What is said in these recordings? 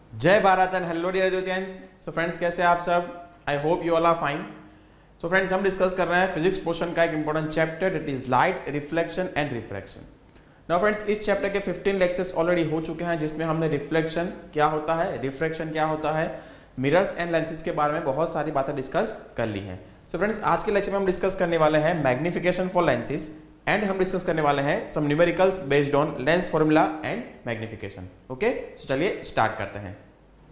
जय Bharat and hello dear educators. So friends, कैसे आप सब? I hope you all are fine. So friends, हम डिस्कस कर रहे हैं फिजिक्स पोर्शन का एक important chapter, it is light, reflection and refraction. Now friends, इस चैप्टर के 15 लेक्चर्स ऑलरेडी हो चुके हैं, जिसमें हमने रिफ्लेक्शन क्या होता है, रिफ्रैक्शन क्या होता है, मिरर्स एंड लेंसेज के बारे में बहुत सारी बातें डिस्कस कर ली हैं। सो फ्रेंड्स, आज के लेक्चर में हम डिस्कस करने वाले हैं मैग्निफिकेशन फॉर लेंसेज एंड हम डिस्कस करने वाले हैं some numericals based on lens formula and magnification. Okay, so चलिए स्टार्ट करते हैं।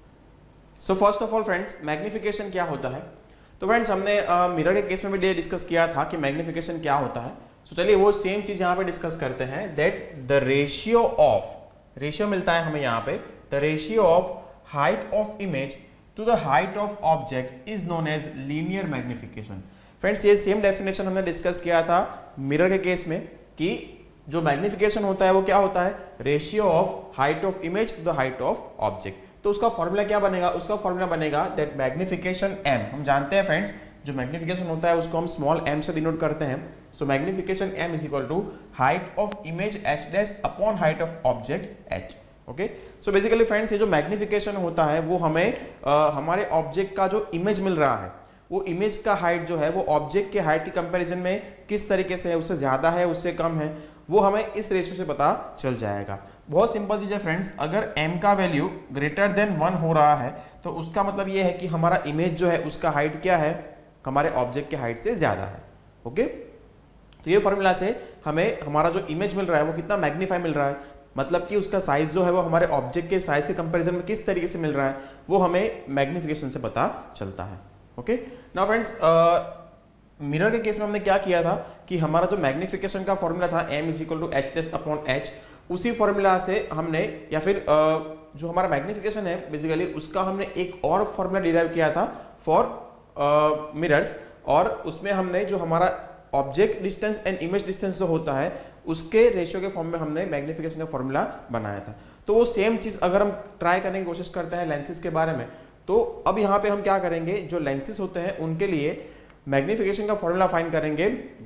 So first of all friends, magnification क्या होता है? तो फ्रेंड्स, हमने मिरर के केस में भी डिस्कस किया था कि मैग्निफिकेशन क्या होता है। सो चलिए वो सेम चीज यहाँ पे डिस्कस करते हैं, that the ratio of, ratio मिलता है हमें यहाँ पे, the ratio of height of image to the height of object is known as linear magnification. Friends, ये सेम डेफिनेशन हमने डिस्कस किया था मिरर के केस में कि जो मैग्निफिकेशन होता है वो क्या होता है, ratio of height of image to the height of object. तो उसका फॉर्मूला क्या बनेगा? उसका फॉर्मूला बनेगा दैट मैग्निफिकेशन m। हम जानते हैं फ्रेंड्स, जो मैग्निफिकेशन होता है उसको हम स्मॉल m से डिनोट करते हैं। So magnification m is equal to height of image h dash upon height of object h। Okay, so basically friends, ये जो मैग्निफिकेशन होता है वो हमें हमारे ऑब्जेक्ट का जो इमेज मिल रहा है, वो इमेज का हाइट जो है वो ऑब्जेक्ट के हाइट के कंपैरिजन में किस तरीके से है, उससे ज्यादा है, उससे कम है, वो हमें इस रेशियो से पता चल जाएगा। बहुत सिंपल चीज है फ्रेंड्स, अगर m का वैल्यू ग्रेटर देन 1 हो रहा है तो उसका मतलब ये है कि हमारा इमेज जो है उसका हाइट क्या है, हमारे ऑब्जेक्ट के हाइट से ज्यादा है। ओके, तो ये फॉर्मूला से हमें हमारा जो इमेज मिल रहा है वो कितना मैग्नीफाई मिल रहा है, मतलब कि उसका साइज जो है वो हमारे ऑब्जेक्ट के साइज के कंपैरिजन में किस तरीके से मिल रहा है, वो हमें मैग्निफिकेशन से पता चलता है। ओके, नाउ फ्रेंड्स, मिरर के केस में हमने क्या किया था कि हमारा जो मैग्निफिकेशन का फॉर्मूला था m is equal to H dash upon H, उसी फॉर्मूला से हमने या फिर जो हमारा मैग्निफिकेशन है बेसिकली उसका हमने एक और फॉर्मूला डिराइव किया था फॉर मिरर्स, और उसमें हमने जो हमारा object distance and image distance जो होता है उसके रेशियो के फॉर्म में हमने मैग्निफिकेशन का फॉर्मूला बनाया था। तो वो सेम चीज अगर हम ट्राई करने की कोशिश करते हैं लेंसेज के बारे में, तो अब यहाँ पे हम क्या करेंगे, जो लेंसेज होते हैं उनके लिए मैग्निफिकेशन का फॉर्मूला फाइंड करेंगे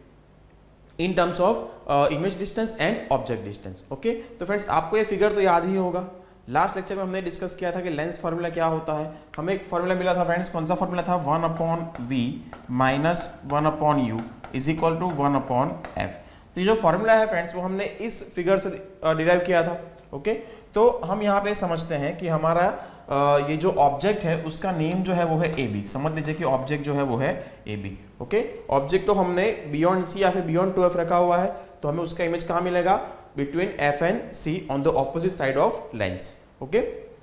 in terms of image distance and object distance. Okay, तो फ्रेंड्स, आपको ये फिगर तो याद ही होगा, लास्ट लेक्चर में हमने डिस्कस किया था कि लेंस फॉर्मूला क्या होता है। हमें एक फॉर्मूला मिला था फ्रेंड्स, कौन सा फॉर्मूला था, 1 upon v minus 1 upon u is equal to 1 upon f। तो ये जो फॉर्मूला है फ्रेंड्स वो हमने इस फिगर से डिराइव किया था। ओके, तो हम यहाँ पे समझते हैं कि हमारा ये जो ऑब्जेक्ट है उसका नेम जो है वो है ए बी। समझ लीजिए कि ऑब्जेक्ट जो है वो है ए बी। ओके, ऑब्जेक्ट तो हमने बियॉन्ड सी या फिर बियॉन्ड 2f रखा हुआ है, तो हमें उसका इमेज कहाँ मिलेगा, between F and C on the opposite side of lens. Okay,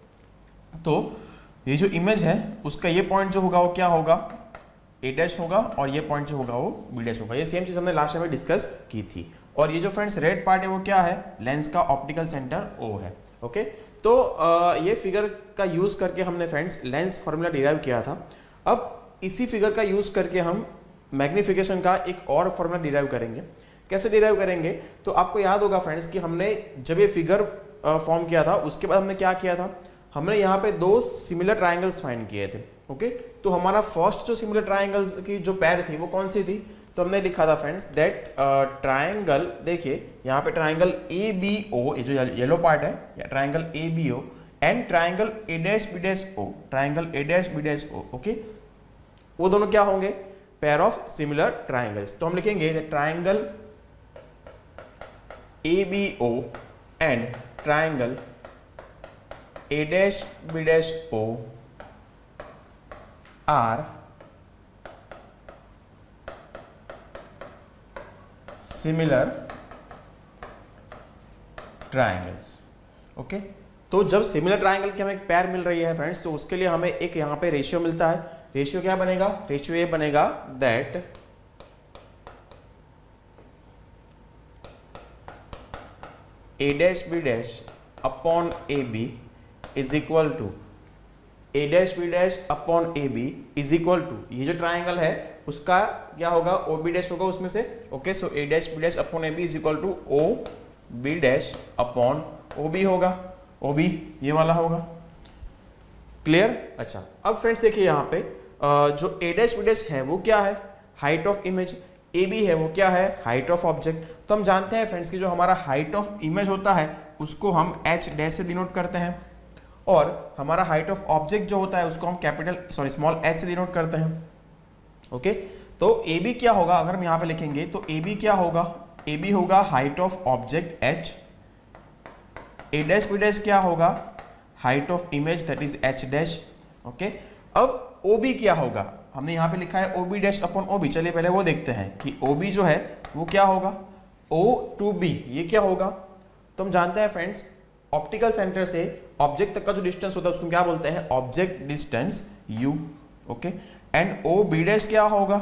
तो ये जो इमेज है उसका ये पॉइंट जो होगा वो क्या होगा, ए डैश होगा, और ये पॉइंट जो होगा वो बी डैश होगा। ये सेम चीज हमने लास्ट में डिस्कस की थी। और ये जो फ्रेंड्स रेड पार्ट है वो क्या है, लेंस का ऑप्टिकल सेंटर ओ है। ओके, तो ये फिगर का यूज करके हमने फ्रेंड्स लेंस फॉर्मूला डिराइव किया था। अब इसी फिगर का यूज करके हम मैग्निफिकेशन का एक और फॉर्मूला डिराइव करेंगे। कैसे डिराइव करेंगे, तो आपको याद होगा फ्रेंड्स कि हमने जब ये फिगर फॉर्म किया था उसके बाद हमने क्या किया था, हमने यहाँ पे दो सिमिलर ट्राइंगल्स फाइंड किए थे। ओके, तो हमारा फर्स्ट जो सिमिलर ट्राइंगल्स की जो पैर थी वो कौन सी थी, तो हमने लिखा था फ्रेंड्स दैट ट्राइंगल, देखिए यहाँ पे ट्राइंगल ए बी ओ, ये जो येलो पार्ट है, या triangle A B O and triangle A dash B dash O, triangle A dash B dash O. Okay, वो दोनों क्या होंगे, पेयर ऑफ सिमिलर ट्राइंगल्स। तो हम लिखेंगे triangle A B O and triangle A dash B dash O are similar triangles. Okay, तो जब similar triangle की हमें एक पैर मिल रही है फ्रेंड्स, तो उसके लिए हमें एक यहाँ पे रेशियो मिलता है। रेशियो क्या बनेगा, रेशियो ये बनेगा that A dash B dash upon A B is equal to A dash B dash upon A B is equal to, ये जो ट्राइंगल है उसका क्या होगा, ओ बी डैश होगा उसमें से। Okay, so A dash B dash upon A B is equal to O B dash upon O B होगा, ओ बी ये वाला होगा। क्लियर? अच्छा, अब फ्रेंड्स देखिए यहाँ पे जो ए डैश बी डैश है वो क्या है, height of image, A B है वो क्या है, हाइट ऑफ ऑब्जेक्ट। तो हम जानते हैं फ्रेंड्स कि जो हमारा हाइट ऑफ इमेज होता है उसको हम एच डैश से डिनोट करते हैं, और हमारा हाइट ऑफ ऑब्जेक्ट जो होता है उसको हम कैपिटल स्मॉल h से डिनोट करते हैं। ओके, तो ए बी क्या होगा, अगर हम यहाँ पे लिखेंगे तो ए बी क्या होगा, ए बी होगा height of object h, A dash B dash क्या होगा, height of image that is h dash. Okay, अब ओ बी क्या होगा, हमने यहाँ पे लिखा है O B dash upon O B. चलिए पहले वो देखते हैं कि ओ बी जो है वो क्या होगा, O टू B, ये क्या होगा। तो हम जानते हैं फ्रेंड्स, ऑप्टिकल सेंटर से ऑब्जेक्ट तक का जो डिस्टेंस होता है उसको क्या बोलते हैं, object distance U। Okay, and O B dash क्या होगा,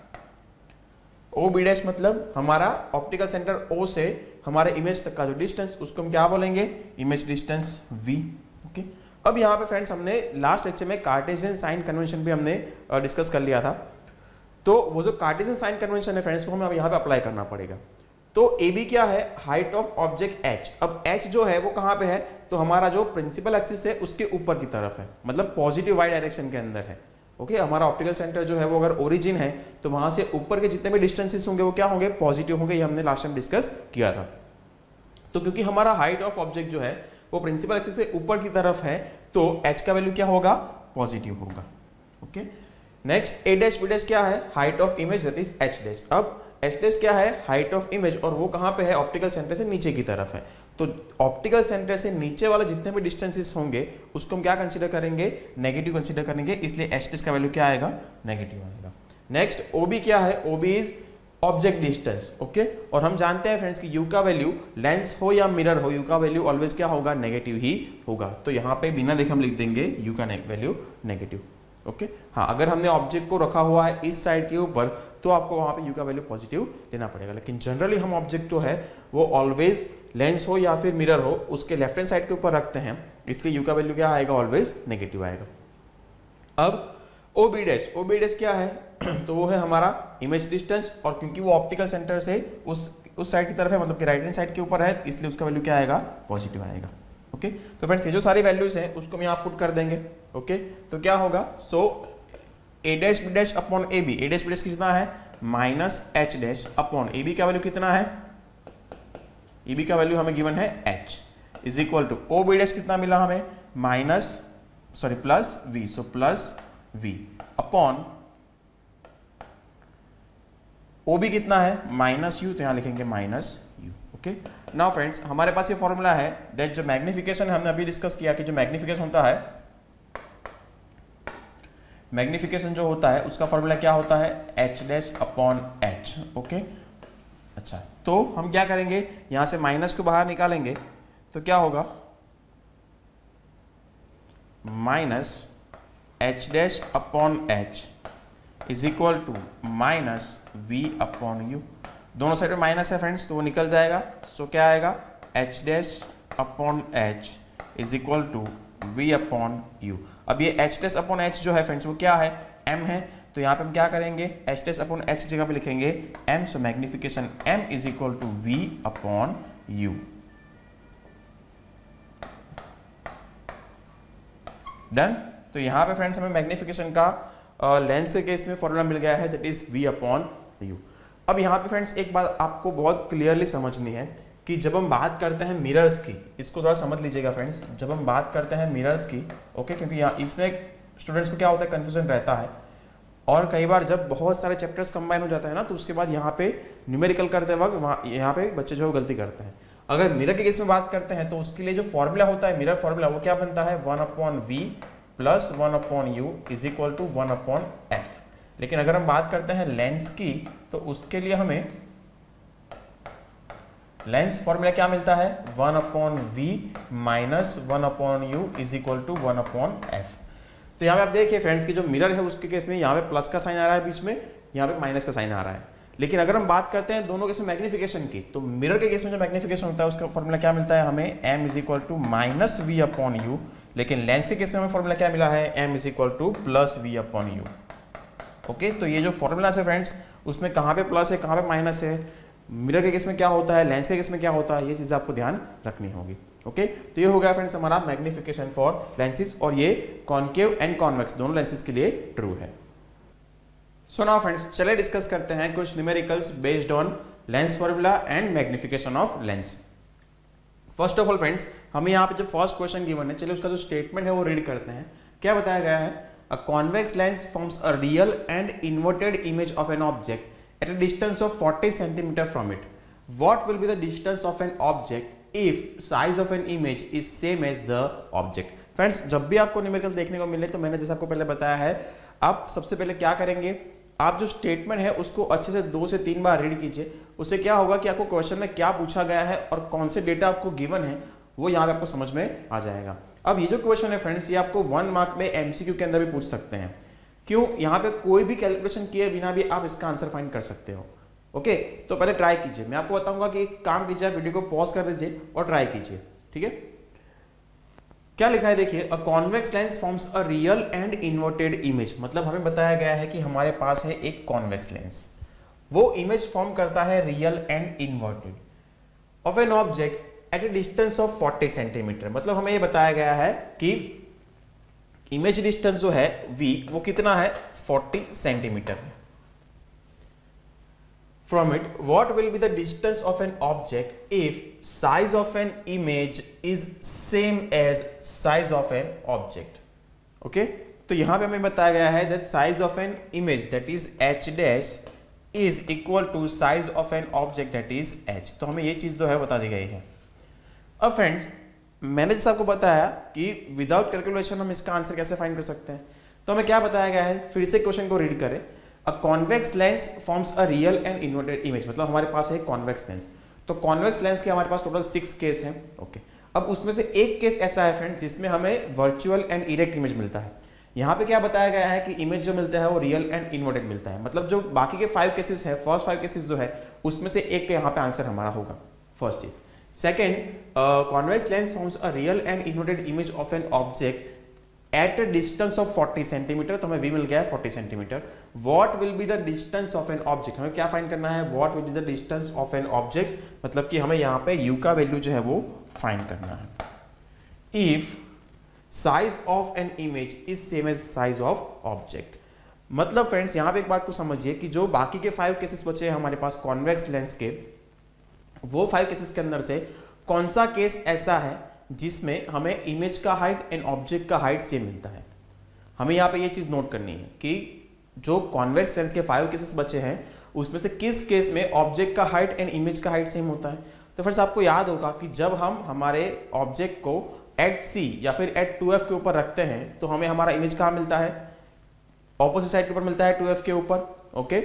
ओ बी डैश मतलब हमारा ऑप्टिकल सेंटर O से हमारे इमेज तक का जो डिस्टेंस उसको हम क्या बोलेंगे, इमेज डिस्टेंस V। ओके, अब यहाँ पे फ्रेंड्स हमने लास्ट लेक्चर में कार्टेशियन साइन कन्वेंशन भी हमने डिस्कस कर लिया था। तो वो जो कार्टेशियन साइन कन्वेंशन है फ्रेंड्स, वो हमें अब यहाँ पे अप्लाई करना पड़ेगा। तो ए बी क्या है, हाइट ऑफ ऑब्जेक्ट h। अब h जो है वो कहाँ पे है, तो हमारा जो प्रिंसिपल एक्सिस है उसके ऊपर की तरफ है, मतलब पॉजिटिव वाई डायरेक्शन के अंदर है। ओके, हमारा ऑप्टिकल सेंटर जो है वो अगर ओरिजिन है तो वहां से ऊपर के जितने भी डिस्टेंसेस होंगे वो क्या होंगे, पॉजिटिव होंगे। ये हमने लास्ट टाइम डिस्कस किया था। तो क्योंकि हमारा हाइट ऑफ ऑब्जेक्ट जो है वो प्रिंसिपल एक्सिस से ऊपर की तरफ है तो h का वैल्यू क्या होगा, पॉजिटिव होगा। Okay, next a dash b dash क्या है, height of image that is h dash. अब h डैश क्या है, हाइट ऑफ इमेज, और वो कहाँ पे है, ऑप्टिकल सेंटर से नीचे की तरफ है। तो ऑप्टिकल सेंटर से नीचे वाले जितने भी डिस्टेंसेस होंगे उसको हम क्या कंसीडर करेंगे, नेगेटिव कंसीडर करेंगे, इसलिए h डैश का वैल्यू क्या आएगा, नेगेटिव आएगा। नेक्स्ट OB क्या है, OB is object distance. Okay, और हम जानते हैं फ्रेंड्स कि u का वैल्यू लेंस हो या मिरर हो, u का वैल्यू ऑलवेज क्या होगा, नेगेटिव ही होगा। तो यहाँ पे बिना देखे हम लिख देंगे u का वैल्यू नेगेटिव। ओके, हाँ, अगर हमने ऑब्जेक्ट को रखा हुआ है इस साइड के ऊपर तो आपको वहाँ पे u का वैल्यू पॉजिटिव लेना पड़ेगा, लेकिन जनरली हम ऑब्जेक्ट जो है वो ऑलवेज लेंस हो या फिर मिरर हो उसके लेफ्ट हैंड साइड के ऊपर रखते हैं, इसलिए u का वैल्यू क्या आएगा, ऑलवेज नेगेटिव आएगा। अब OB डैश क्या है तो वो है हमारा इमेज डिस्टेंस, और क्योंकि वो ऑप्टिकल सेंटर से उस साइड की तरफ है, मतलब कि राइट हैंड साइड के ऊपर है, इसलिए उसका वैल्यू क्या आएगा, पॉजिटिव आएगा। ओके, तो फ्रेंड्स ये जो सारी वैल्यूज हैं उसको हम यहाँ पुट कर देंगे। ओके, तो क्या होगा, so a dash b dash upon A B, a dash b dash कितना है, minus h dash upon A B का वैल्यू कितना है, ए बी का वैल्यू हमें गिवन है h, is equal to O B dash कितना मिला हमें, plus v, so plus v upon OB कितना है, माइनस u, तो यहाँ लिखेंगे minus u। Okay, now friends हमारे पास ये फॉर्मूला है दैट जो मैग्निफिकेशन हमने अभी डिस्कस किया कि जो मैग्निफिकेशन होता है, मैग्निफिकेशन जो होता है उसका फॉर्मूला क्या होता है, h dash upon h। Okay, अच्छा, तो हम क्या करेंगे, यहां से माइनस को बाहर निकालेंगे तो क्या होगा, minus h dash upon h is equal to minus v upon u। दोनों साइड में माइनस है फ्रेंड्स तो वो निकल जाएगा, सो क्या आएगा, h dash upon h is equal to v upon u। अब ये h डैश अपॉन h जो है फ्रेंड्स वो क्या है, m है, तो यहाँ पे हम क्या करेंगे, h डैश अपॉन h जगह पे लिखेंगे m, so magnification m is equal to v upon u। Done. तो यहाँ पे फ्रेंड्स हमें मैग्निफिकेशन का लेंस के केस में फॉर्मूला मिल गया है that is v upon u। अब यहाँ पे फ्रेंड्स एक बात आपको बहुत क्लियरली समझनी है कि जब हम बात करते हैं मिरर्स की, इसको थोड़ा समझ लीजिएगा फ्रेंड्स, जब हम बात करते हैं मिरर्स की, ओके, क्योंकि यहाँ इसमें स्टूडेंट्स को क्या होता है, कंफ्यूजन रहता है, और कई बार जब बहुत सारे चैप्टर्स कंबाइन हो जाता है ना तो उसके बाद यहाँ पे न्यूमेरिकल करते वक्त वहाँ यहाँ पे बच्चे जो गलती करते हैं। अगर मिरर के केस में बात करते हैं तो उसके लिए जो फॉर्मूला होता है, मिरर फॉर्मूला, वो क्या बनता है, 1 upon v plus 1 upon u is equal to 1 upon f। लेकिन अगर हम बात करते हैं लेंस की तो उसके लिए हमें लेंस फॉर्मूला क्या मिलता है, 1 upon v minus 1 upon u is equal to 1 upon f। तो यहाँ पे आप देखिए फ्रेंड्स कि जो मिरर है उसके केस में यहाँ पे प्लस का साइन आ रहा है बीच में, यहाँ पे माइनस का साइन आ रहा है। लेकिन अगर हम बात करते हैं दोनों केस में मैग्निफिकेशन की, तो मिरर के केस में जो मैग्निफिकेशन होता है उसका फॉर्मूला क्या मिलता है हमें, m is equal to minus v upon u। लेकिन लेंस के केस में हमें फॉर्मूला क्या मिला है, m is equal to plus v upon u। Okay, तो ये जो फॉर्मूला है फ्रेंड्स उसमें कहाँ पे प्लस है कहाँ पे माइनस है, मिरर के केस में क्या होता है, लेंस के केस में क्या होता है, ये चीज़ आपको ध्यान रखनी होगी। ओके, तो ये हो गया फ्रेंड्स हमारा मैग्निफिकेशन फॉर लेंसेज, और ये कॉन्केव एंड कॉन्वेक्स दोनों लेंसेज के लिए ट्रू है। सो नाउ फ्रेंड्स चलिए डिस्कस करते हैं कुछ numericals based on lens formula and magnification of lens. First of all friends हमें यहाँ पे जो फर्स्ट क्वेश्चन गिवन है, चलिए उसका जो स्टेटमेंट है वो रीड करते हैं। क्या बताया गया है? A convex lens forms a real and inverted image of an object at a distance of 40 centimetre from it. What will be the distance of an object if size of an image is same as the object. Friends, जब भी आपको numerical देखने को मिले तो मैंने जैसे आपको पहले बताया है, आप सबसे पहले क्या करेंगे, आप जो स्टेटमेंट है उसको अच्छे से 2 से 3 बार रीड कीजिए। उससे क्या होगा कि आपको क्वेश्चन में क्या पूछा गया है और कौन से डेटा आपको गिवन है वो यहाँ पे आपको समझ में आ जाएगा। अब ये जो क्वेश्चन है फ्रेंड्स, ये आपको 1 मार्क में एमसीक्यू के अंदर भी पूछ सकते हैं। क्यों? यहाँ पे कोई भी कैलकुलेशन किए बिना भी आप इसका आंसर फाइंड कर सकते हो। ओके, तो पहले ट्राई कीजिए। मैं आपको बताऊंगा कि एक काम कीजिए, वीडियो को पॉज कर दीजिए और ट्राई कीजिए। ठीक है, क्या लिखा है देखिए, a convex lens forms a real and inverted image. मतलब हमें बताया गया है कि हमारे पास है एक कॉन्वेक्स लेंस, वो इमेज फॉर्म करता है real and inverted of an object at a distance of 40 centimetre. मतलब हमें ये बताया गया है कि इमेज डिस्टेंस जो है v वो कितना है, 40 centimetre. From it, what will be the distance of an object if size of an image is same as size of an object? Okay, तो यहाँ पे हमें बताया गया है that size of an image that is h dash is equal to size of an object that is h। तो हमें ये चीज़ जो है बता दी गई है। अब फ्रेंड्स, मैंने जैसे आपको बताया कि विदाउट कैलकुलेशन हम इसका आंसर कैसे फाइंड कर सकते हैं, तो हमें क्या बताया गया है, फिर से क्वेश्चन को रीड करें। A convex lens forms a real and inverted image. मतलब हमारे पास है कॉन्वेक्स लेंस, तो कॉन्वेक्स लेंस के हमारे पास टोटल 6 केस हैं। ओके, अब उसमें से एक केस ऐसा है फ्रेंड्स जिसमें हमें वर्चुअल एंड इरेक्ट इमेज मिलता है। यहाँ पे क्या बताया गया है कि इमेज जो मिलता है वो रियल एंड इन्वर्टेड मिलता है। मतलब जो बाकी के 5 केसेस है, फर्स्ट 5 केसेस जो है उसमें से एक का यहाँ पे आंसर हमारा होगा, फर्स्ट चीज। Second, convex lens forms a real and inverted image of an object at a distance of 40 centimetre. तो हमें v मिल गया है 40 centimetre. What will be the distance of an object, हमें क्या फाइंड करना है, what will be the distance of an object. मतलब कि हमें यहाँ पे u का वैल्यू जो है वो फाइंड करना है। If size of an image is same as size of object. मतलब फ्रेंड्स, यहाँ पे एक बात को समझिए कि जो बाकी के 5 केसेस बचे हैं हमारे पास कॉन्वेक्स लेंस के, वो 5 केसेस के अंदर से कौन सा केस ऐसा है जिसमें हमें इमेज का हाइट एंड ऑब्जेक्ट का हाइट सेम मिलता है। हमें यहाँ पे ये चीज नोट करनी है कि जो कॉन्वेक्स लेंस के 5 केसेस बचे हैं उसमें से किस केस में ऑब्जेक्ट का हाइट एंड इमेज का हाइट सेम होता है। तो फ्रेंड्स, आपको याद होगा कि जब हम हमारे ऑब्जेक्ट को एट c या फिर एट 2f के ऊपर रखते हैं तो हमें हमारा इमेज कहाँ मिलता है, ऑपोजिट साइड के ऊपर मिलता है, 2f के ऊपर। ओके,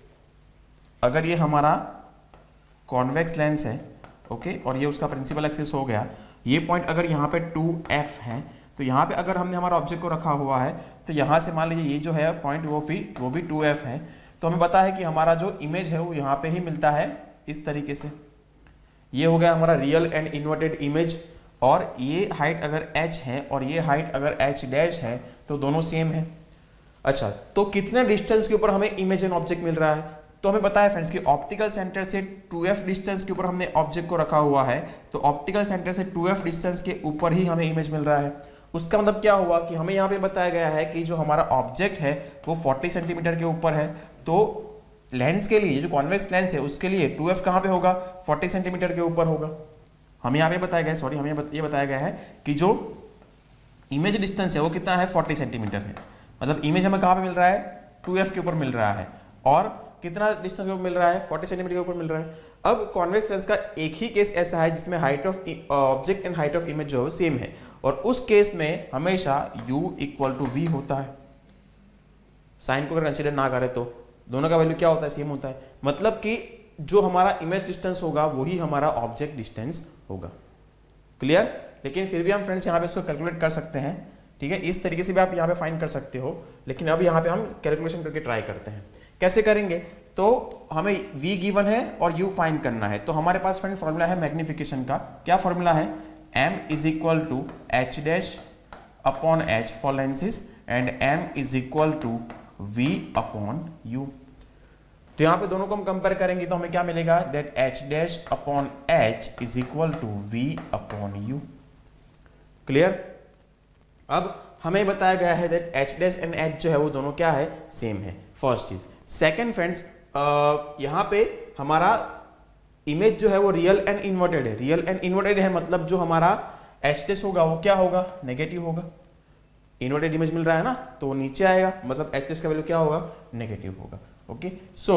अगर ये हमारा कॉन्वेक्स लेंस है, ओके, और ये उसका प्रिंसिपल एक्सिस हो गया, ये पॉइंट अगर यहाँ पे 2f है, तो यहाँ पे अगर हमने हमारा ऑब्जेक्ट को रखा हुआ है तो यहाँ से मान लीजिए ये जो है पॉइंट वो भी 2f है, तो हमें पता है कि हमारा जो इमेज है वो यहाँ पे ही मिलता है इस तरीके से। ये हो गया हमारा रियल एंड इन्वर्टेड इमेज, और ये हाइट अगर h है और ये हाइट अगर h डैश है तो दोनों सेम है। अच्छा, तो कितने डिस्टेंस के ऊपर हमें इमेज एंड ऑब्जेक्ट मिल रहा है, तो हमें पता है फ्रेंड्स कि ऑप्टिकल सेंटर से 2f डिस्टेंस के ऊपर हमने ऑब्जेक्ट को रखा हुआ है, तो ऑप्टिकल सेंटर से 2f डिस्टेंस के ऊपर ही हमें इमेज मिल रहा है। उसका मतलब क्या हुआ कि हमें यहाँ पे बताया गया है कि जो हमारा ऑब्जेक्ट है वो 40 सेंटीमीटर के ऊपर है, तो लेंस के लिए, जो कॉन्वेक्स लेंस है उसके लिए 2f कहाँ पे होगा, 40 सेंटीमीटर के ऊपर होगा। हमें यहाँ पे बताया गया, सॉरी, हमें ये बताया गया है कि जो इमेज डिस्टेंस है वो कितना है, 40 सेंटीमीटर है। मतलब इमेज हमें कहाँ पे मिल रहा है, 2f के ऊपर मिल रहा है, और कितना डिस्टेंस के ऊपर मिल रहा है, 40 सेंटीमीटर के ऊपर मिल रहा है। अब कॉन्वेक्स लेंस का एक ही केस ऐसा है जिसमें height of object and height of image जो है सेम है, और उस केस में हमेशा u इक्वल टू v होता है। साइन को अगर कंसीडर ना करें तो दोनों का वैल्यू क्या होता है, सेम होता है। मतलब कि जो हमारा इमेज डिस्टेंस होगा वही हमारा ऑब्जेक्ट डिस्टेंस होगा। क्लियर? लेकिन फिर भी हम फ्रेंड्स यहाँ पे इसको कैलकुलेट कर सकते हैं, ठीक है, इस तरीके से भी आप यहाँ पे फाइंड कर सकते हो, लेकिन अब यहाँ पे हम कैलकुलेशन करके ट्राई करते हैं। कैसे करेंगे, तो हमें v गिवन है और u फाइंड करना है। तो हमारे पास फ्रेंड फॉर्मूला है मैग्निफिकेशन का। क्या फॉर्मूला है, m is equal to h dash upon h for lenses and m is equal to v upon u। तो यहाँ पे दोनों को हम कंपेयर करेंगे तो हमें क्या मिलेगा, that h dash upon h is equal to v upon u। Clear? अब हमें बताया गया है that h dash and h जो है वो दोनों क्या है, सेम है, फर्स्ट चीज। सेकेंड फ्रेंड्स, यहाँ पे हमारा इमेज जो है वो रियल एंड इन्वर्टेड है। रियल एंड इन्वर्टेड है मतलब जो हमारा एच टेस्ट होगा वो क्या होगा, नेगेटिव होगा। इन्वर्टेड इमेज मिल रहा है ना, तो वो नीचे आएगा, मतलब एच टेस्ट का वैल्यू क्या होगा, नेगेटिव होगा। ओके, सो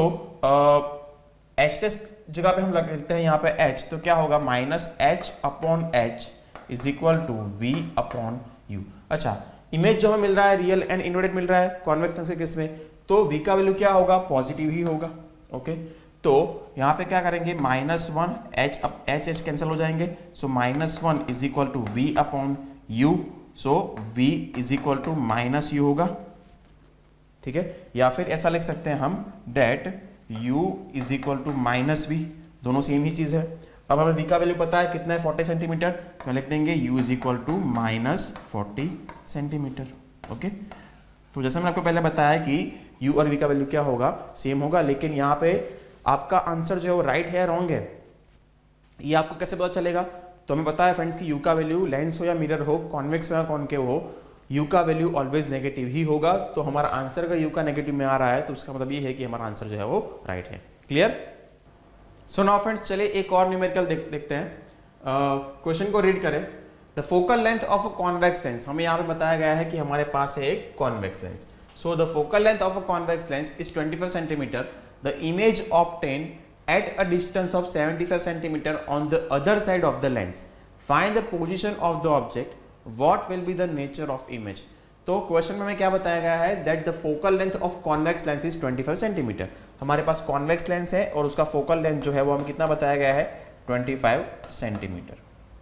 एच टेस्ट जगह पे हम लिखते हैं यहाँ पे एच, तो क्या होगा, minus H upon H is equal to V upon U. अच्छा, इमेज जो हमें मिल रहा है रियल एंड इन्वर्टेड मिल रहा है कॉन्वेक्स लेंस के केस में, तो v का वैल्यू क्या होगा, पॉजिटिव ही होगा। ओके, तो यहाँ पे क्या करेंगे, -1 h h कैंसिल हो जाएंगे, so -1 is equal to V upon U, so v is equal to -u होगा। ठीक है, या फिर ऐसा लिख सकते हैं हम that u is equal to -v, दोनों सेम ही चीज है। अब हमें v का वैल्यू पता है कितना है, 40 सेंटीमीटर, तो लिख देंगे u is equal to -40 centimetre. Okay, तो जैसे मैंने आपको पहले बताया कि u और v का वैल्यू क्या होगा, सेम होगा, लेकिन यहाँ पे आपका आंसर जो है वो राइट है रॉन्ग है, ये आपको कैसे पता चलेगा। तो हमें पता है फ्रेंड्स कि u का वैल्यू लेंस हो या मिरर हो, कॉन्वेक्स हो या कॉनकेव हो, u का वैल्यू ऑलवेज नेगेटिव ही होगा। तो हमारा आंसर अगर u का नेगेटिव में आ रहा है तो उसका मतलब ये है कि हमारा आंसर जो है वो राइट है। क्लियर? सो नाउ फ्रेंड्स, चलिए एक और न्यूमेरिकल देखते हैं। क्वेश्चन को रीड करें। The focal length of a convex lens, हमें यहाँ पे बताया गया है कि हमारे पास है एक convex lens. So the focal length of a convex lens is 25 centimetre. The image obtain at a distance of 75 centimetre on the other side of the lens. Find the position of the object, what will be the nature of image. तो question में हमें क्या बताया गया है, that the focal length of convex lens is 25 centimetre. हमारे पास convex lens है और उसका फोकल लेंथ जो है वो हमें कितना बताया गया है, 25 centimetre.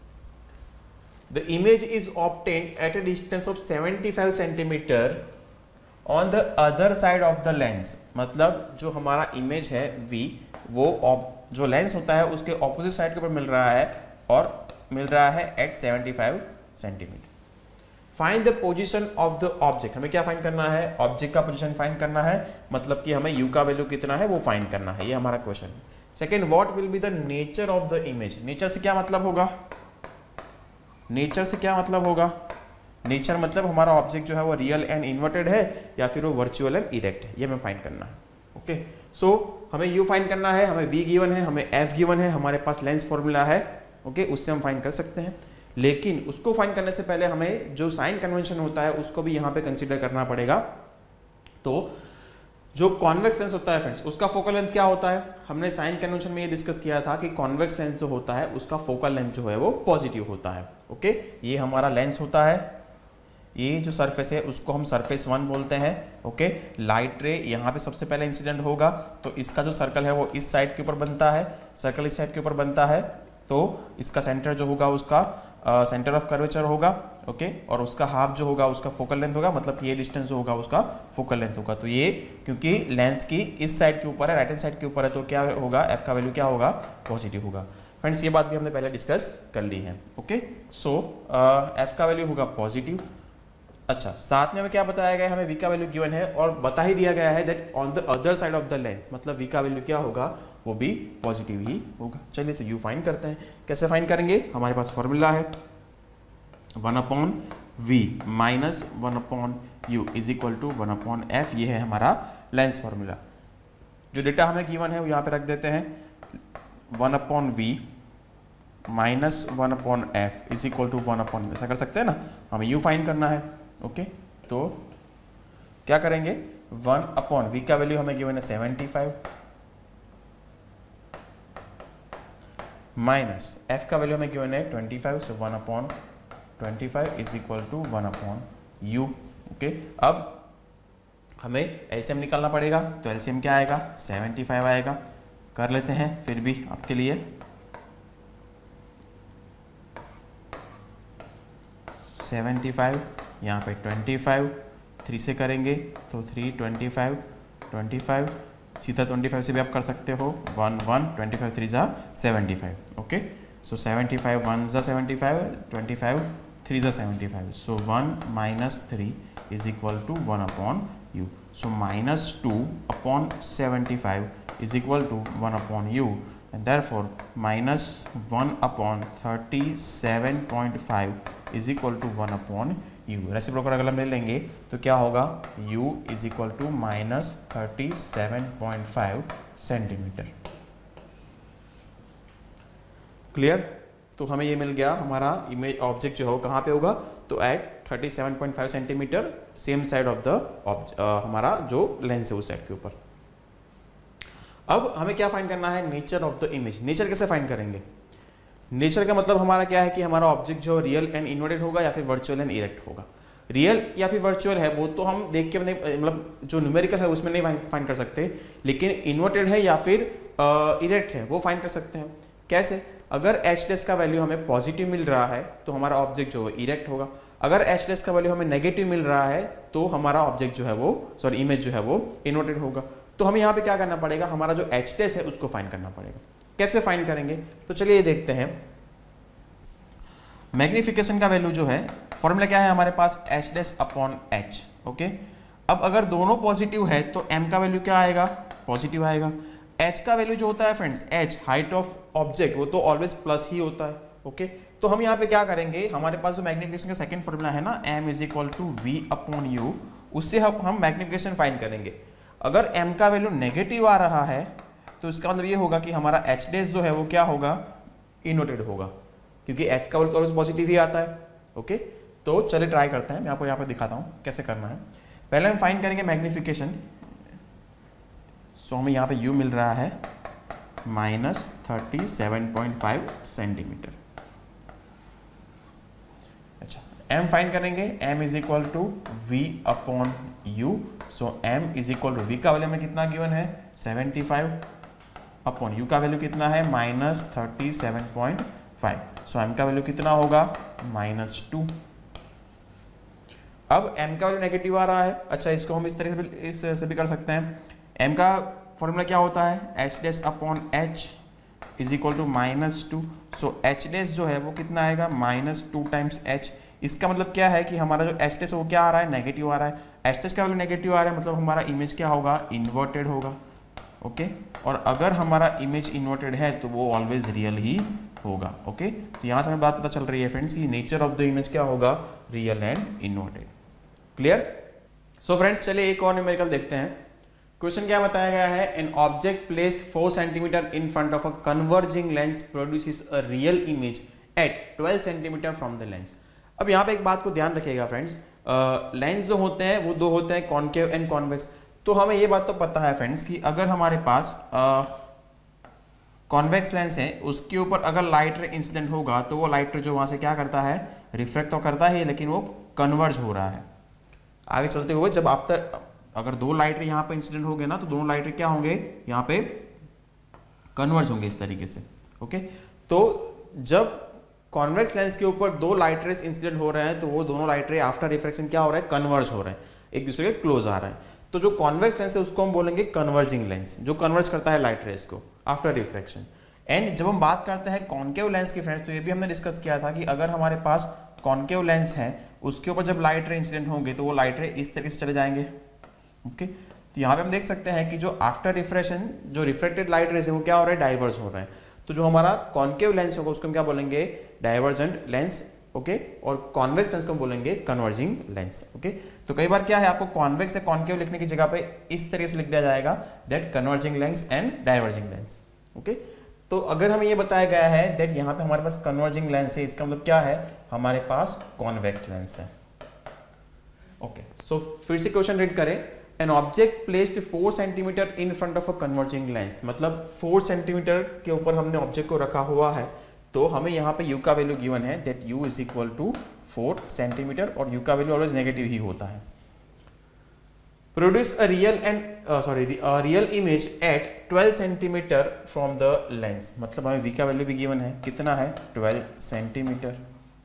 The image is obtained at a distance of 75 centimetre on the other side of the lens. मतलब जो हमारा इमेज है v, वो जो लेंस होता है उसके ऑपोजिट साइड के ऊपर मिल रहा है, और मिल रहा है at 75 centimetre. Find the position of the object, हमें क्या फाइंड करना है, ऑब्जेक्ट का पोजीशन फाइंड करना है, मतलब कि हमें u का वैल्यू कितना है वो फाइंड करना है, ये हमारा क्वेश्चन है। Second, what will be the nature of the image. Nature से क्या मतलब होगा, नेचर से क्या मतलब होगा, नेचर मतलब हमारा ऑब्जेक्ट जो है वो रियल एंड इन्वर्टेड है या फिर वो वर्चुअल एंड इरेक्ट है, ये हमें फाइंड करना है। ओके, सो हमें u फाइंड करना है, हमें v गिवन है, हमें f गिवन है, हमारे पास लेंस फॉर्मूला है। ओके, उससे हम फाइंड कर सकते हैं, लेकिन उसको फाइंड करने से पहले हमें जो साइन कन्वेंशन होता है उसको भी यहाँ पे कंसीडर करना पड़ेगा। तो जो कॉन्वेक्स लेंस होता है फ्रेंड्स, उसका फोकल लेंथ क्या होता है, हमने साइन कन्वेंशन में ये डिस्कस किया था कि कॉन्वेक्स लेंस जो होता है उसका फोकल लेंथ जो है वो पॉजिटिव होता है। ओके, ये हमारा लेंस होता है, ये जो सरफेस है उसको हम सरफेस 1 बोलते हैं। ओके, लाइट रे यहाँ पे सबसे पहले इंसिडेंट होगा, तो इसका जो सर्कल है वो इस साइड के ऊपर बनता है, सर्कल इस साइड के ऊपर बनता है, तो इसका सेंटर जो होगा उसका सेंटर ऑफ कर्वेचर होगा। ओके, और उसका हाफ जो होगा उसका फोकल लेंथ होगा, मतलब कि ये डिस्टेंस जो होगा उसका फोकल लेंथ होगा। तो ये क्योंकि लेंस की इस साइड के ऊपर है, राइट हैंड साइड के ऊपर है, तो क्या होगा, एफ का वैल्यू क्या होगा, पॉजिटिव होगा। फ्रेंड्स, ये बात भी हमने पहले डिस्कस कर ली है। ओके, सो एफ का वैल्यू होगा पॉजिटिव। अच्छा, साथ में हमें क्या बताया गया है, हमें v का वैल्यू गिवन है और बता ही दिया गया है that on the other side of the lens, मतलब v का वैल्यू क्या होगा, वो भी पॉजिटिव ही होगा। चलिए तो u फाइंड करते हैं। कैसे फाइंड करेंगे, हमारे पास फॉर्मूला है 1/v minus 1/u is equal to 1/f, ये है हमारा लेंस फॉर्मूला। जो डेटा हमें गिवन है वो यहाँ पे रख देते हैं, 1/v minus 1/f is equal to 1/, ऐसा कर सकते हैं ना, हमें u फाइंड करना है। ओके, तो क्या करेंगे, 1/v का वैल्यू हमें गिवन है 75 माइनस f का वैल्यू हमें गिवन है 25, so 1/25 is equal to 1/u। Okay, अब हमें एलसीएम निकालना पड़ेगा, तो एलसीएम क्या आएगा, 75 आएगा। कर लेते हैं फिर भी आपके लिए, 75 यहाँ पे 25, 3 से करेंगे तो 3, 25, 25, सीधा 25 से भी आप कर सकते हो, 1, 1, 25, 3 जा 75। ओके, सो 75 1 जा 75, 25 3 जा 75, so 1 minus 3 is equal to 1/u। So -2/75 is equal to 1/u, and therefore -1/37.5 is equal to 1/u। Reciprocal अगर हम ले लेंगे तो क्या होगा, u is equal to -37.5 centimetre. Clear? तो हमें ये मिल गया हमारा इमेज ऑब्जेक्ट जो है वो कहाँ पे होगा, तो at 37.5 centimetre same side of the हमारा जो लेंस है उस साइड के ऊपर। अब हमें क्या फाइंड करना है, nature of the image. Nature कैसे फाइंड करेंगे, नेचर का मतलब हमारा क्या है कि हमारा ऑब्जेक्ट जो रियल एंड इन्वर्टेड होगा या फिर वर्चुअल एंड इरेक्ट होगा। रियल या फिर वर्चुअल है वो तो हम देख के मतलब जो न्यूमेरिकल है उसमें नहीं फाइंड कर सकते, लेकिन इन्वर्टेड है या फिर इरेक्ट है वो फाइंड कर सकते हैं। कैसे, अगर एच डेस का वैल्यू हमें पॉजिटिव मिल रहा है तो हमारा ऑब्जेक्ट जो है इरेक्ट होगा, अगर एच डेस का वैल्यू हमें नेगेटिव मिल रहा है तो हमारा ऑब्जेक्ट जो है वो इमेज जो है वो इन्वर्टेड होगा। तो हमें यहाँ पे क्या करना पड़ेगा, हमारा जो एच डेस है उसको फाइंड करना पड़ेगा। कैसे फाइंड करेंगे, तो चलिए देखते हैं। मैग्निफिकेशन का वैल्यू जो है, फॉर्मूला क्या है हमारे पास, H dash upon H. Okay, अब अगर दोनों पॉजिटिव है तो एम का वैल्यू क्या आएगा, पॉजिटिव आएगा। एच का वैल्यू जो होता है friends, H height of object, वो तो ऑलवेज प्लस ही होता है। ओके, तो हम यहाँ पे क्या करेंगे, हमारे पास जो मैग्निफिकेशन का सेकंड फॉर्मूला है ना, M is equal to V upon U, उससे हम मैग्निफिकेशन फाइंड करेंगे। अगर m का वैल्यू नेगेटिव आ रहा है तो इसका मतलब ये होगा कि हमारा एच डेस जो है वो क्या होगा, इन्वर्टेड होगा, क्योंकि h का वैल्यू तो पॉजिटिव ही आता है। ओके, तो चलिए ट्राई करते हैं, मैं आपको यहाँ पे दिखाता हूँ कैसे करना है। पहले हम फाइंड करेंगे मैग्निफिकेशन। सो हमें यहाँ पे u मिल रहा है -37.5 सेंटीमीटर। अच्छा, m फाइंड करेंगे, m is equal to v upon u। So m is equal to v का वैल्यू में कितना गिवन है, 75 अपॉन u का वैल्यू कितना है, -37.5। सो m का वैल्यू कितना होगा, -2। अब m का वैल्यू नेगेटिव आ रहा है। अच्छा, इसको हम इस तरह से भी कर सकते हैं। m का फॉर्मूला क्या होता है, H dash upon H is equal to -2। So H dash जो है वो कितना आएगा, -2 टाइम्स एच। इसका मतलब क्या है कि हमारा जो एच डेस है वो क्या आ रहा है, नेगेटिव आ रहा है। एच डेस का वैल्यू नेगेटिव आ रहा है मतलब हमारा इमेज क्या होगा, इन्वर्टेड होगा। ओके, और अगर हमारा इमेज इन्वर्टेड है तो वो ऑलवेज रियल ही होगा। ओके, तो यहाँ से हमें बात पता चल रही है फ्रेंड्स कि नेचर ऑफ द इमेज क्या होगा, real and inverted. Clear. So friends चलिए एक और न्यूमेरिकल देखते हैं। क्वेश्चन क्या बताया गया है, an object placed 4 centimetre in front of a converging lens produces a real image at 12 centimetre from the lens. अब यहाँ पे एक बात को ध्यान रखिएगा फ्रेंड्स, लेंस जो होते हैं वो दो होते हैं, कॉनकेव एंड कॉन्वेक्स। तो हमें ये बात तो पता है फ्रेंड्स कि अगर हमारे पास कॉन्वेक्स लेंस है उसके ऊपर अगर लाइट रे इंसिडेंट होगा तो वो लाइट रे जो वहाँ से क्या करता है, रिफ्लेक्ट तो करता है लेकिन वो कन्वर्ज हो रहा है। आगे चलते हुए जब आफ्टर अगर दो लाइट रे यहाँ पे इंसिडेंट हो गए ना तो दोनों लाइट रे क्या होंगे, यहाँ पे कन्वर्ज होंगे इस तरीके से। ओके, तो जब कॉन्वेक्स लेंस के ऊपर दो लाइट रेस इंसिडेंट हो रहे हैं तो वो दोनों लाइट रे आफ्टर रिफ्लेक्शन क्या हो रहा है, कन्वर्ज हो रहे हैं, एक दूसरे के क्लोज आ रहे हैं। तो जो कॉन्वेक्स लेंस है उसको हम बोलेंगे कन्वर्जिंग लेंस, जो कन्वर्ज करता है लाइट रेस को आफ्टर रिफ्लेक्शन। एंड जब हम बात करते हैं कॉनकेव लेंस की फ्रेंड्स, तो ये भी हमने डिस्कस किया था कि अगर हमारे पास कॉनकेव लेंस है उसके ऊपर जब लाइट रे इंसिडेंट होंगे तो वो लाइट रे इस तरीके से चले जाएंगे। ओके, तो यहाँ पे हम देख सकते हैं कि जो आफ्टर रिफ्रेक्शन जो रिफ्लेक्टेड लाइट रेस है वो क्या हो रहा है, डाइवर्स हो रहे हैं। तो जो हमारा कॉनकेव लेंस होगा उसको हम क्या बोलेंगे, डाइवर्जेंट लेंस। ओके, और कॉन्वेक्स लेंस को हम बोलेंगे कन्वर्जिंग लेंस। ओके, तो कई बार क्या है आपको कॉन्वेक्स या कॉनकेव लिखने की जगह पे इस तरह से लिख दिया जाएगा, that converging lens and diverging lens. Okay, तो अगर हमें ये बताया गया है दैट यहाँ पे हमारे पास कन्वर्जिंग लेंस है, इसका मतलब क्या है, हमारे पास कॉन्वेक्स लेंस है। ओके, सो फिर से क्वेश्चन रीड करें। An object placed 4 centimetre in front of a converging lens, मतलब 4 सेंटीमीटर के ऊपर हमने ऑब्जेक्ट को रखा हुआ है, तो हमें यहाँ पे u का वैल्यू गिवन है that u is equal to 4 centimetre, और u का वैल्यू ऑलवेज नेगेटिव ही होता है। Produce a real image at 12 centimetre from the lens, मतलब हमें v का वैल्यू भी गिवन है, कितना है, 12 सेंटीमीटर।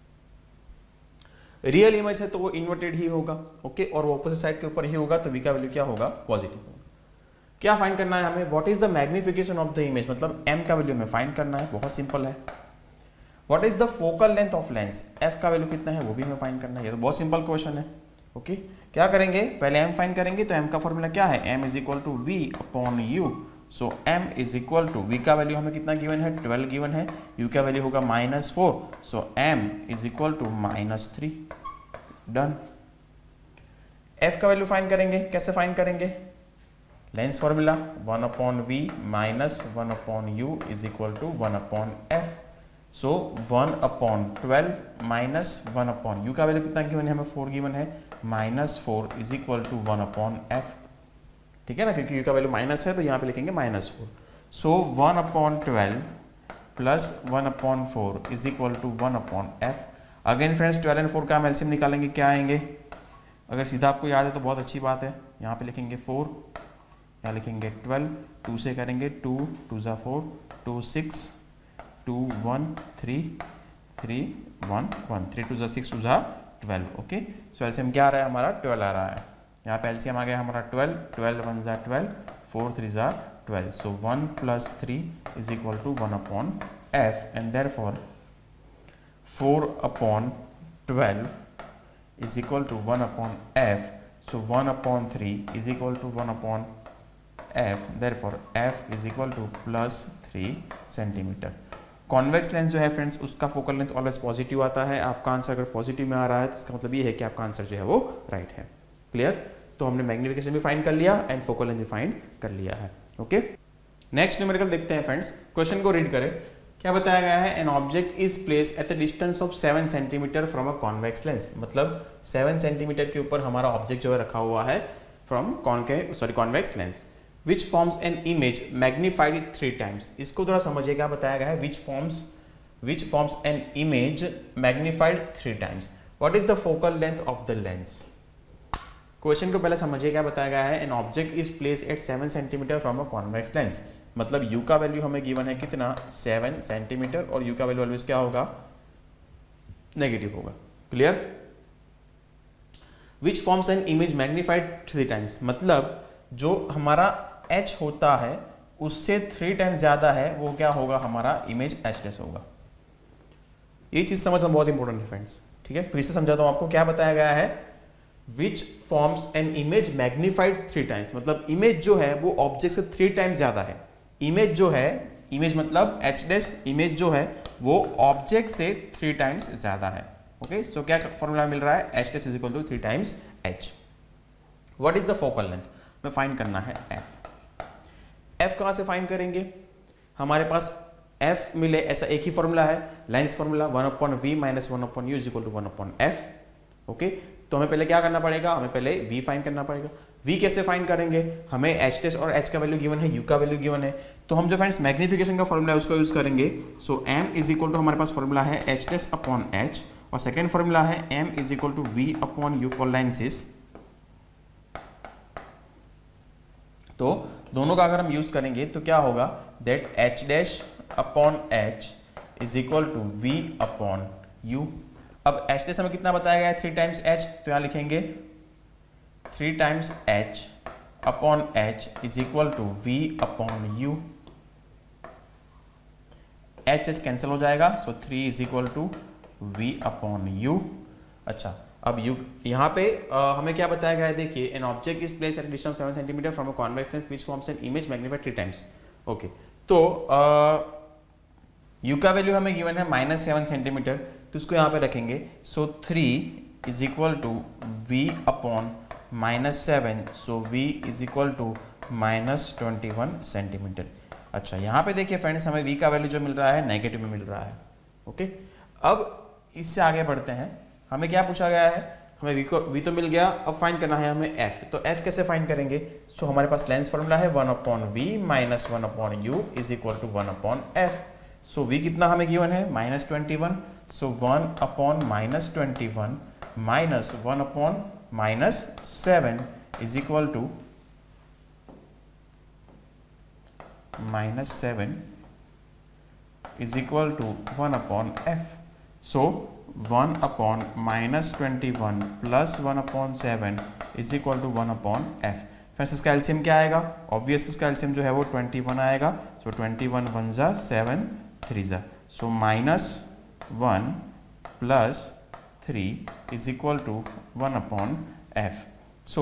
रियल इमेज है तो वो इन्वर्टेड ही होगा। ओके, और वो ऑपोजिट साइड के ऊपर ही होगा तो v का वैल्यू क्या होगा, पॉजिटिव होगा। क्या फाइंड करना है हमें, what is the magnification of the image, मतलब m का वैल्यू हमें फाइंड करना है, बहुत सिंपल है। What is the focal length of lens, f का वैल्यू कितना है वो भी हमें फाइंड करना है, ये तो बहुत सिंपल क्वेश्चन है। ओके, क्या करेंगे, पहले m फाइंड करेंगे, तो m का फॉर्मूला क्या है, m is equal to v upon u। So m is equal to v का वैल्यू हमें कितना गिवन है, 12 गिवन है, u का वैल्यू होगा -4, so m is equal to -3। Done. f का वैल्यू फाइंड करेंगे, कैसे फाइंड करेंगे, lens formula 1 upon v minus 1 upon u is equal to 1 upon f। So 1/12 minus 1/, U का वैल्यू कितना गिवन है हमें 4 गिवन है, -4 इज इक्वल टू 1/f, ठीक है ना, क्योंकि यू का वैल्यू माइनस है तो यहाँ पे लिखेंगे -4। So 1/12 plus 1/4 is equal to 1/f। Again friends 12 और 4 का हम एलसीएम निकालेंगे, क्या आएंगे, अगर सीधा आपको याद है तो बहुत अच्छी बात है, यहाँ पे लिखेंगे 4, यहाँ लिखेंगे 12, 2 से करेंगे 2 2 ज़ा 4, 2 6 2 1 3 3 1 1 3 2 ज़ा 6 2 ज़ा 12। ओके, सो एलसीएम क्या आ रहा है हमारा 12 आ रहा है, यहाँ पे एलसीएम आ गया हमारा 12, 12 1 ज़ा 12, 4 3 ज़ा 12, so 1 + 3 is equal to 1/f and therefore 4/12 is equal to 1/f, so 1/3 is equal to 1/f, therefore f is equal to +3 centimetre. Convex lens जो है फ्रेंड्स उसका फोकल लेंथ ऑलवेज पॉजिटिव आता है, आपका आंसर अगर पॉजिटिव में आ रहा है तो इसका मतलब ये है कि आपका आंसर जो है वो राइट है। क्लियर, तो हमने मैग्निफिकेशन भी फाइंड कर लिया एंड फोकल लेंथ भी फाइंड कर लिया है। ओके, नेक्स्ट न्यूमेरिकल देखते हैं फ्रेंड्स, क्वेश्चन को रीड करें। क्या बताया गया है, an object is place at the distance of 7 centimetre from a convex lens, मतलब 7 सेंटीमीटर के ऊपर हमारा ऑब्जेक्ट जो है रखा हुआ है from convex lens, which forms an image magnified 3 times. इसको थोड़ा समझिए, क्या बताया गया है, which forms an image magnified 3 times, what is the focal length of the lens. Question को पहले समझिए, क्या बताया गया है, an object is place at 7 centimetre from a convex lens, मतलब u का वैल्यू हमें गिवन है कितना 7 सेंटीमीटर और u का वैल्यू ऑलवेज क्या होगा, नेगेटिव होगा। Clear, which forms an image magnified 3 times, मतलब जो हमारा h होता है उससे 3 टाइम्स ज्यादा है वो क्या होगा, हमारा इमेज h' होगा। ये चीज समझना बहुत इंपॉर्टेंट है फ्रेंड्स, ठीक है, फिर से समझाता हूं आपको। क्या बताया गया है, which forms an image magnified 3 times, मतलब इमेज जो है वो ऑब्जेक्ट से 3 टाइम्स ज्यादा है। इमेज जो है, इमेज मतलब h', इमेज जो है वो ऑब्जेक्ट से 3 टाइम्स ज्यादा है। ओके, सो क्या फॉर्मूला मिल रहा है, h' is equal to 3 times h। What is the focal length, हमें फाइंड करना है f कहां से फाइंड करेंगे, हमारे पास f मिले ऐसा एक ही फॉर्मूला है, lens formula 1/v minus 1/u is equal to 1/f। Okay, तो हमें पहले क्या करना पड़ेगा, हमें पहले v फाइंड करना पड़ेगा। v कैसे फाइंड करेंगे, हमें h' और h का वैल्यू गिवन है, u का वैल्यू गिवन है, तो हम जो फ्रेंड्स मैग्निफिकेशन का फॉर्मूला है उसको यूज करेंगे। So m is equal to हमारे पास फॉर्मूला है h'/h और सेकेंड फॉर्मूला है m is equal to v/u for lenses. तो दोनों का अगर हम यूज करेंगे तो क्या होगा, that h'/h is equal to v/u। अब h' हमें कितना बताया गया है, 3 टाइम्स h, तो यहां लिखेंगे 3 times h/h is equal to v/u। h cancel हो जाएगा, सो 3 इज इक्वल टू v/u। अच्छा, अब u यहाँ पे हमें क्या बताया गया है, देखिए, an object is place at a distance 7 centimetre from a convex lens which forms an image magnified 3 times. Okay, तो u का वैल्यू हमें गिवन है -7 सेंटीमीटर, तो उसको यहाँ पे रखेंगे। So 3 is equal to v/-7, so v is equal to -21 centimetre. अच्छा, यहाँ पे देखिए फ्रेंड्स, हमें v का वैल्यू जो मिल रहा है नेगेटिव में मिल रहा है। ओके, अब इससे आगे बढ़ते हैं, हमें क्या पूछा गया है, हमें v तो मिल गया, अब फाइंड करना है हमें f। तो f कैसे फाइंड करेंगे, सो हमारे पास लेंस फॉर्मूला है 1/v minus 1/u is equal to 1/f। So v कितना हमें गिवन है, -21, so 1/-21 minus 1/-7 is equal to -7 is equal to 1/f। So 1/-21 plus 1/7 is equal to 1/f। Friends इसका एलसीएम क्या आएगा, ऑब्वियस उसका एलसीएम जो है वो 21 आएगा। सो 21 1 ज़ा 7 3 ज़ा, so -1 plus 3 is equal to 1/f। So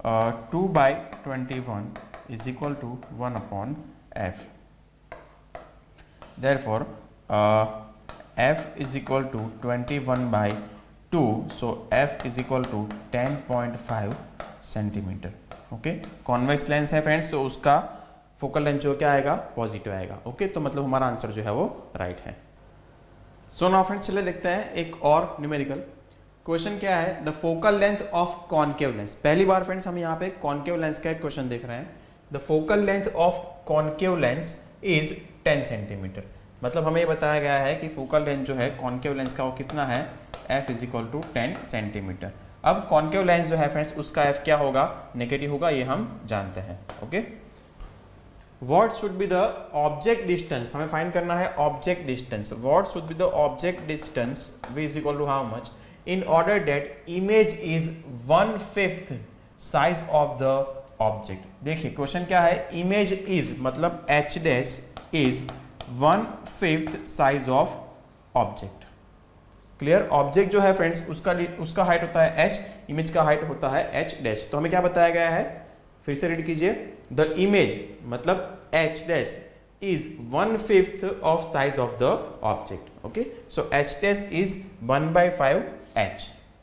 2/21 is equal to 1/f। Therefore f is equal to 21/2, so f is equal to 10.5 centimetre. Okay, convex lens है फ्रेंड्स, तो उसका फोकल लेंथ जो क्या आएगा, पॉजिटिव आएगा। ओके, तो मतलब हमारा आंसर जो है वो राइट है। सो नाउ फ्रेंड्स चलिए देखते हैं एक और न्यूमेरिकल क्वेश्चन। क्या है, the focal length of concave lens. पहली बार फ्रेंड्स हम यहाँ पे कॉन्केव लेंस का एक क्वेश्चन देख रहे हैं। The focal length of concave lens is 10 centimetre. मतलब हमें ये बताया गया है कि फोकल लेंथ जो है कॉन्केव लेंस का वो कितना है, f is equal to 10 centimetre. अब कॉन्केव लेंस जो है फ्रेंड्स उसका f क्या होगा, नेगेटिव होगा, ये हम जानते हैं। Okay, what should be the object distance, हमें फाइंड करना है object distance. What should be the object distance v is equal to how much in order that image is 1/5 size of the object। देखिए question क्या है, image is मतलब h dash is 1/5 size of object. Clear, object जो है friends उसका height होता है h, image का हाइट होता है h डैश। तो हमें क्या बताया गया है, फिर से रीड कीजिए, द इमेज मतलब h dash is 1/5 of size of the object। okay, so h dash is 1/5 h,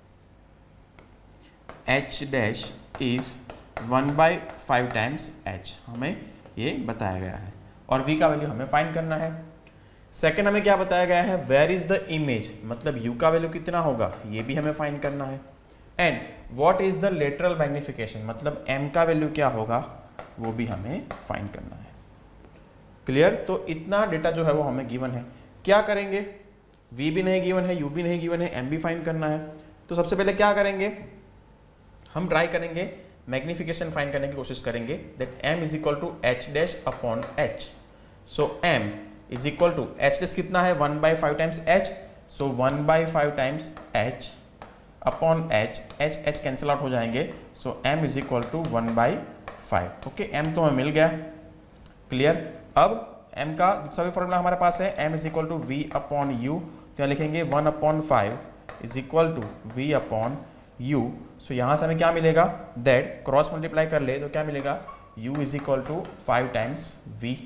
h dash is 1/5 times h, हमें ये बताया गया है और v का वैल्यू हमें फाइंड करना है। सेकंड हमें क्या बताया गया है, वेयर इज द इमेज मतलब u का वैल्यू कितना होगा, ये भी हमें फाइंड करना है। And what is the lateral magnification मतलब m का वैल्यू क्या होगा, वो भी हमें फाइंड करना है। क्लियर, तो इतना डेटा जो है वो हमें गिवन है। क्या करेंगे, v भी नहीं गिवन है, u भी नहीं गिवन है, m भी फाइंड करना है। तो सबसे पहले क्या करेंगे, हम ट्राई करेंगे मैग्निफिकेशन फाइंड करने की कोशिश करेंगे, that m is equal to h dash upon h। So m is equal to h dash कितना है 1/5 times h, so 1/5 times h upon h, h cancel out हो जाएंगे, so m is equal to 1/5। Okay, m तो हमें मिल गया। Clear, अब m का दूसरा भी फॉर्मूला हमारे पास है, m is equal to V upon U, तो यहाँ लिखेंगे 1/5 is equal to V upon U. So यहाँ से हमें क्या मिलेगा, दैट क्रॉस मल्टीप्लाई कर ले तो क्या मिलेगा, u is equal to 5 times v।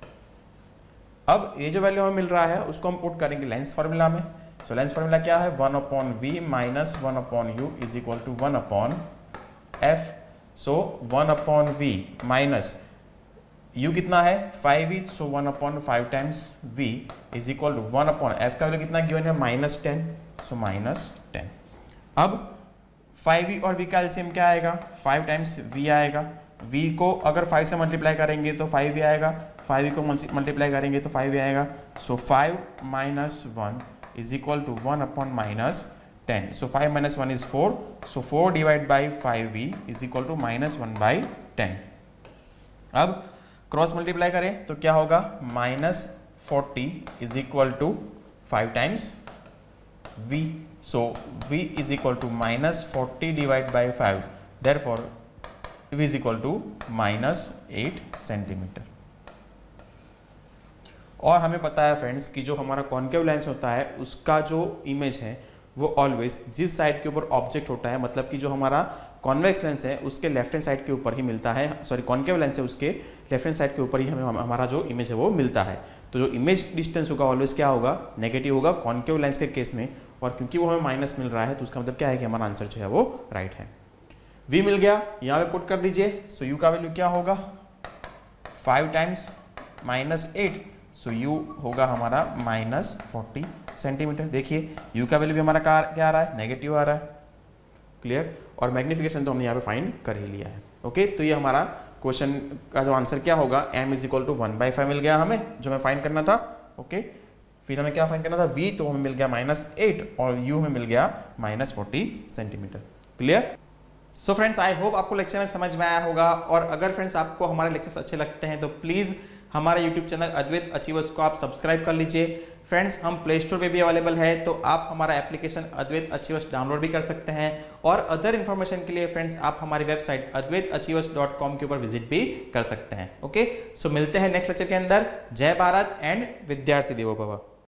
अब ये जो वैल्यू हमें मिल रहा है उसको हम पुट करेंगे लेंस फार्मूला में। सो लेंस फार्मूला क्या है, 1/v minus 1/u is equal to 1/f। So 1/v minus u कितना है 5v, so 1/5 times v is equal to 1/f का वैल्यू कितना गिवन है -10, सो -10। अब 5v और v का एलसीएम क्या आएगा, 5 टाइम्स v आएगा। v को अगर 5 से मल्टीप्लाई करेंगे तो 5v आएगा, 5v को मल्टीप्लाई करेंगे तो 5v आएगा। So 5 minus 1 is equal to 1/10। So 5 minus 1 is 4, so 4 divide by 5v is equal to -1/10। अब क्रॉस मल्टीप्लाई करें तो क्या होगा, -40 is equal to 5 times v। So v is equal to -40 divide by 5, therefore v is equal to -8 centimetre. और हमें पता है friends कि जो हमारा कॉन्केव लेंस होता है उसका जो इमेज है वो ऑलवेज जिस साइड के ऊपर ऑब्जेक्ट होता है, मतलब कि जो हमारा कॉन्वेक्स लेंस है उसके लेफ्ट हैंड साइड के ऊपर ही मिलता है, सॉरी कॉन्केव लेंस है उसके लेफ्ट हैंड साइड के ऊपर ही हमें हमारा जो इमेज है वो मिलता है। तो जो इमेज डिस्टेंस होगा ऑलवेज क्या होगा, नेगेटिव होगा कॉन्केव लेंस के केस में। और क्योंकि वो हमें माइनस मिल रहा है तो उसका मतलब क्या है कि हमारा आंसर जो है वो राइट है। v मिल गया, यहाँ पे पुट कर दीजिए। सो u का वैल्यू क्या होगा, 5 टाइम्स -8, सो u होगा हमारा -40 सेंटीमीटर। देखिए u का वैल्यू भी हमारा क्या आ रहा है, नेगेटिव आ रहा है। क्लियर, और मैग्निफिकेशन तो हमने यहाँ पे फाइंड कर ही लिया है। ओके, तो ये हमारा क्वेश्चन का जो आंसर क्या होगा, m इज इक्वल टू 1/5 मिल गया हमें, जो हमें फाइंड करना था। ओके, फिर हमें क्या फाइंड करना था, v तो हमें मिल गया -8 और u हमें मिल गया -40 centimetre. Clear. So friends, I hope आपको लेक्चर में समझ में आया होगा। और अगर फ्रेंड्स आपको हमारे लेक्चर्स अच्छे लगते हैं तो प्लीज़ हमारे यूट्यूब चैनल अद्वैत अचीवर्स को आप सब्सक्राइब कर लीजिए। फ्रेंड्स, हम प्ले स्टोर पे भी अवेलेबल है, तो आप हमारा एप्लीकेशन अद्वैत अचीवर्स डाउनलोड भी कर सकते हैं। और अदर इन्फॉर्मेशन के लिए फ्रेंड्स आप हमारी वेबसाइट advaitachievers.com के ऊपर विजिट भी कर सकते हैं। ओके, सो मिलते हैं नेक्स्ट लेक्चर के अंदर। जय भारत एंड विद्यार्थी देवो भव।